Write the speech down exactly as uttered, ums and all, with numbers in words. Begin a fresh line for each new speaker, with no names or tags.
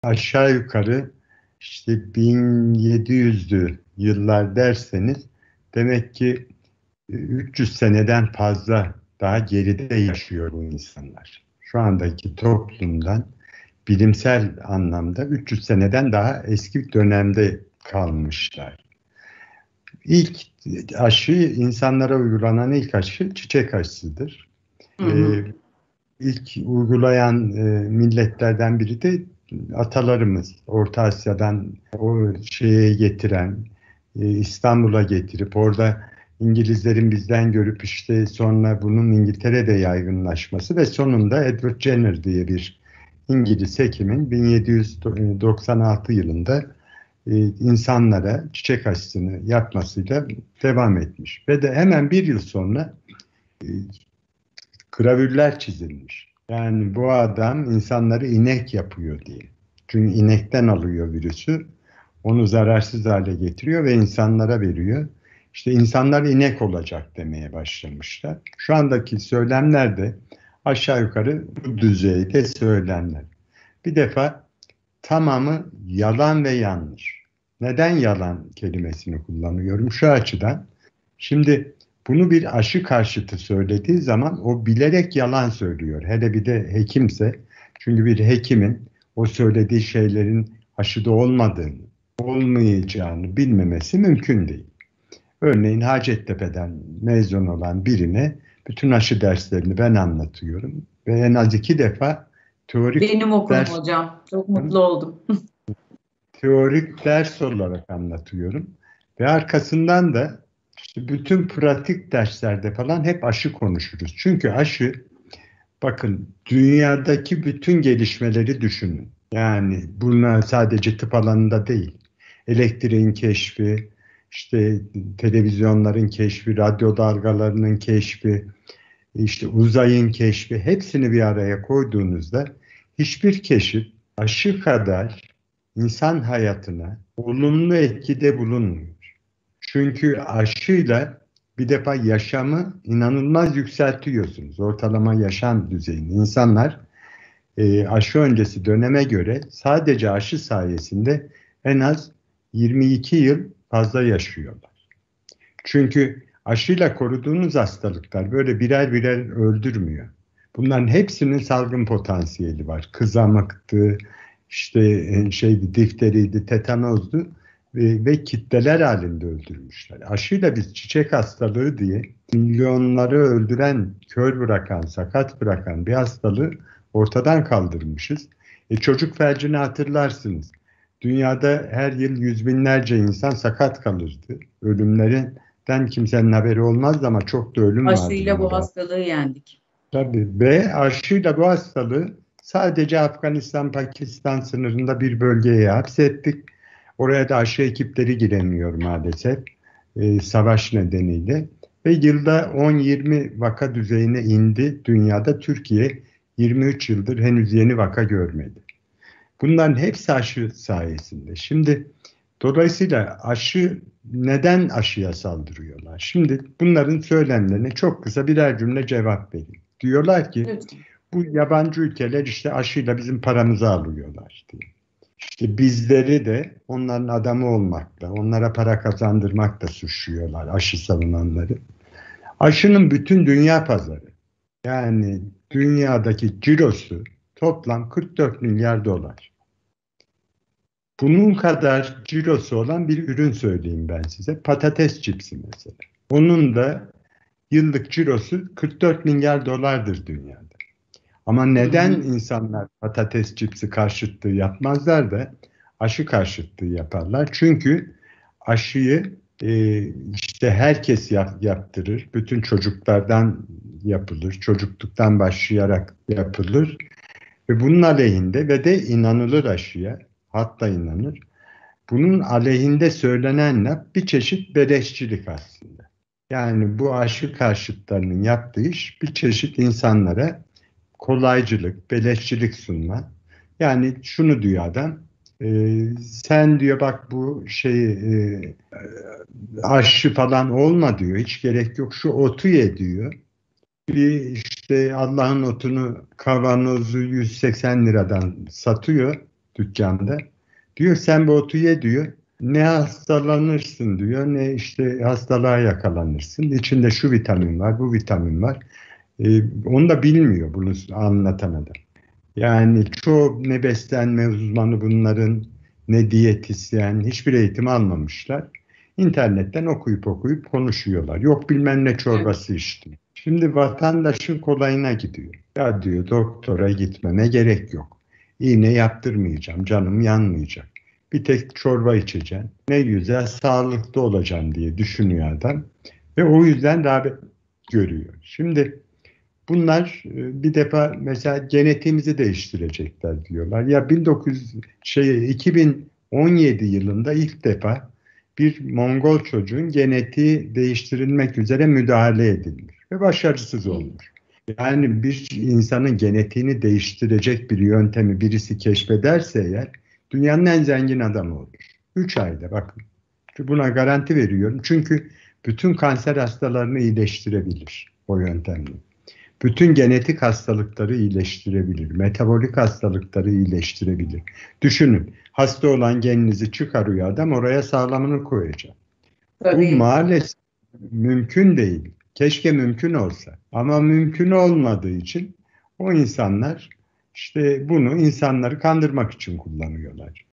aşağı yukarı işte bin yedi yüzlü yıllar derseniz demek ki üç yüz seneden fazla daha geride yaşıyor bu insanlar. Şu andaki toplumdan bilimsel anlamda üç yüz seneden daha eski dönemde kalmışlar. İlk aşı, insanlara uygulanan ilk aşı çiçek aşısıdır.
Hı hı.
Ee, ilk uygulayan e, milletlerden biri de atalarımız. Orta Asya'dan o şeye getiren, e, İstanbul'a getirip orada İngilizlerin bizden görüp işte sonra bunun İngiltere'de yaygınlaşması ve sonunda Edward Jenner diye bir İngiliz hekimin bin yedi yüz doksan altı yılında e, insanlara çiçek aşısını yapmasıyla devam etmiş. Ve de hemen bir yıl sonra e, gravürler çizilmiş. Yani bu adam insanları inek yapıyor diye. Çünkü inekten alıyor virüsü. Onu zararsız hale getiriyor ve insanlara veriyor. İşte insanlar inek olacak demeye başlamışlar. Şu andaki söylemler de aşağı yukarı bu düzeyde söylemler. Bir defa tamamı yalan ve yanlış. Neden yalan kelimesini kullanıyorum? Şu açıdan. Şimdi bunu bir aşı karşıtı söylediği zaman o bilerek yalan söylüyor. Hele bir de hekimse. Çünkü bir hekimin o söylediği şeylerin aşıda olmadığını, olmayacağını bilmemesi mümkün değil. Örneğin Hacettepe'den mezun olan birine bütün aşı derslerini ben anlatıyorum. Ve en az iki defa teorik
Benim okulum
ders
hocam. Çok mutlu oldum.
teorik ders olarak anlatıyorum. Ve arkasından da işte bütün pratik derslerde falan hep aşı konuşuruz. Çünkü aşı, bakın dünyadaki bütün gelişmeleri düşünün. Yani bunlar sadece tıp alanında değil. Elektriğin keşfi, işte televizyonların keşfi, radyo dalgalarının keşfi, işte uzayın keşfi, hepsini bir araya koyduğunuzda hiçbir keşif aşı kadar insan hayatına olumlu etkide bulunmuyor. Çünkü aşıyla bir defa yaşamı inanılmaz yükseltiyorsunuz. Ortalama yaşam düzeyini. İnsanlar e, aşı öncesi döneme göre sadece aşı sayesinde en az yirmi iki yıl fazla yaşıyorlar. Çünkü aşıyla koruduğunuz hastalıklar böyle birer birer öldürmüyor. Bunların hepsinin salgın potansiyeli var. Kızamıktı, işte e, şeydi, difteriydi, tetanozdu ve, ve kitleler halinde öldürmüşler. Aşıyla biz çiçek hastalığı diye milyonları öldüren, kör bırakan, sakat bırakan bir hastalığı ortadan kaldırmışız. E, çocuk felcini hatırlarsınız. Dünyada her yıl yüz binlerce insan sakat kalırdı. Ölümlerin den kimsenin haberi olmazdı ama çok da ölüm vardı
Aşıyla bu
bunda.
hastalığı yendik.
Tabii ve aşıyla bu hastalığı sadece Afganistan, Pakistan sınırında bir bölgeye hapsettik. Oraya da aşı ekipleri giremiyor maalesef e, savaş nedeniyle. Ve yılda on yirmi vaka düzeyine indi dünyada. Türkiye yirmi üç yıldır henüz yeni vaka görmedi. Bunların hepsi aşı sayesinde. Şimdi dolayısıyla aşı, neden aşıya saldırıyorlar? Şimdi bunların söylemlerine çok kısa birer cümle cevap vereyim. Diyorlar ki
Lütfen.
bu yabancı ülkeler işte aşıyla bizim paramızı alıyorlar diye. İşte bizleri de onların adamı olmakla, onlara para kazandırmakla suçluyorlar aşı savunanları. Aşının bütün dünya pazarı, yani dünyadaki cirosu toplam kırk dört milyar dolar. Bunun kadar cirosu olan bir ürün söyleyeyim ben size. Patates cipsi mesela. Onun da yıllık cirosu kırk dört milyar dolardır dünyada. Ama
Hı
neden
hı.
insanlar patates cipsi karşıtlığı yapmazlar da aşı karşıtlığı yaparlar? Çünkü aşıyı e, işte herkes yap, yaptırır. Bütün çocuklardan yapılır. Çocukluktan başlayarak yapılır. Ve bunun aleyhinde ve de inanılır aşıya. Hatta inanır. Bunun aleyhinde söylenen laf bir çeşit beleşçilik aslında. Yani bu aşı karşıtlarının yaptığı iş bir çeşit insanlara kolaycılık, beleşçilik sunma. Yani şunu diyor adam, e, sen diyor bak bu şeyi e, aşı falan olma diyor, hiç gerek yok, şu otu ye diyor. Bir işte Allah'ın otunu kavanozu yüz seksen liradan satıyor. dükkanda. Diyor sen bu otu ye diyor. Ne hastalanırsın diyor, ne işte hastalığa yakalanırsın. İçinde şu vitamin var, bu vitamin var. Ee, onu da bilmiyor bunu anlatan adam. Yani çoğu ne beslenme uzmanı bunların, ne diyetisyen, hiçbir eğitim almamışlar. İnternetten okuyup okuyup konuşuyorlar. Yok bilmem ne
Evet.
çorbası içtim. Şimdi vatandaşın kolayına gidiyor. Ya diyor doktora gitmeme gerek yok. İğne yaptırmayacağım, canım yanmayacak. Bir tek çorba içeceğim. Ne güzel sağlıklı olacağım diye düşünüyor adam. Ve o yüzden rağbet görüyor. Şimdi bunlar e, bir defa mesela genetiğimizi değiştirecekler diyorlar. Ya bin dokuz yüz şey iki bin on yedi yılında ilk defa bir Mongol çocuğun genetiği değiştirilmek üzere müdahale edilmiş ve başarısız olmuş. Yani bir insanın genetiğini değiştirecek bir yöntemi birisi keşfederse eğer dünyanın en zengin adamı olur. Üç ayda bakın. Buna garanti veriyorum. Çünkü bütün kanser hastalarını iyileştirebilir o yöntemle. Bütün genetik hastalıkları iyileştirebilir. Metabolik hastalıkları iyileştirebilir. Düşünün, hasta olan geninizi çıkarıyor adam, oraya sağlamını koyacak. Bu
Tabii.
maalesef mümkün değil. Keşke mümkün olsa. Ama mümkün olmadığı için o insanlar işte bunu insanları kandırmak için kullanıyorlar.